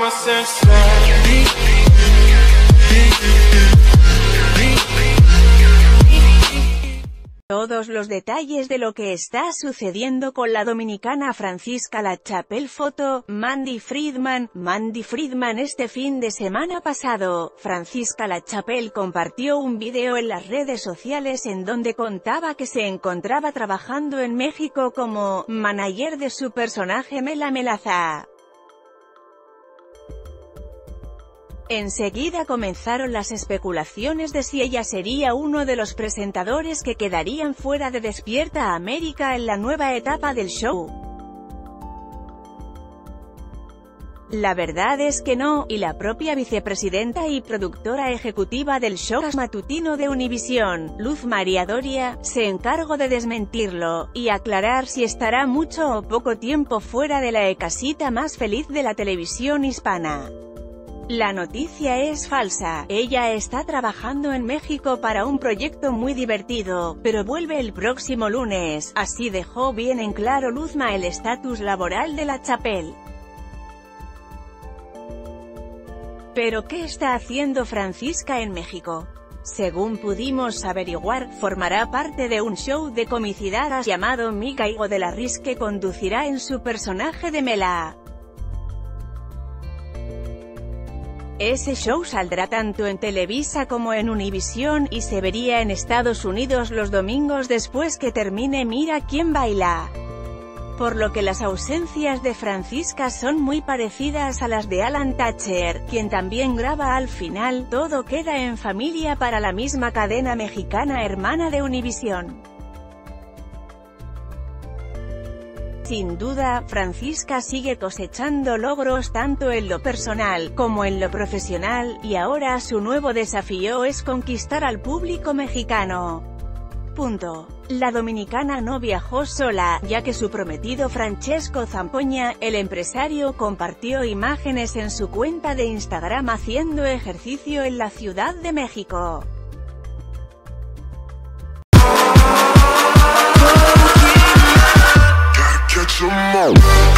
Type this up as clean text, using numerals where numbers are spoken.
Todos los detalles de lo que está sucediendo con la dominicana Francisca LaChapelle. Foto, Mandy Friedman. Mandy Friedman. Este fin de semana pasado, Francisca LaChapelle compartió un video en las redes sociales en donde contaba que se encontraba trabajando en México como manager de su personaje Mela Melaza. Enseguida comenzaron las especulaciones de si ella sería uno de los presentadores que quedarían fuera de Despierta América en la nueva etapa del show. La verdad es que no, y la propia vicepresidenta y productora ejecutiva del show matutino de Univisión, Luz María Doria, se encargó de desmentirlo, y aclarar si estará mucho o poco tiempo fuera de la casita más feliz de la televisión hispana. La noticia es falsa, ella está trabajando en México para un proyecto muy divertido, pero vuelve el próximo lunes, así dejó bien en claro Luzma el estatus laboral de LaChapelle. ¿Pero qué está haciendo Francisca en México? Según pudimos averiguar, formará parte de un show de comicidad llamado Me Caigo de la Risa que conducirá en su personaje de Mela. Ese show saldrá tanto en Televisa como en Univisión, y se vería en Estados Unidos los domingos después que termine Mira quién baila. Por lo que las ausencias de Francisca son muy parecidas a las de Alan Thatcher, quien también graba al final. Todo queda en familia para la misma cadena mexicana hermana de Univisión. Sin duda, Francisca sigue cosechando logros tanto en lo personal, como en lo profesional, y ahora su nuevo desafío es conquistar al público mexicano. La dominicana no viajó sola, ya que su prometido Francesco Zampoña, el empresario, compartió imágenes en su cuenta de Instagram haciendo ejercicio en la Ciudad de México. Catch 'em all.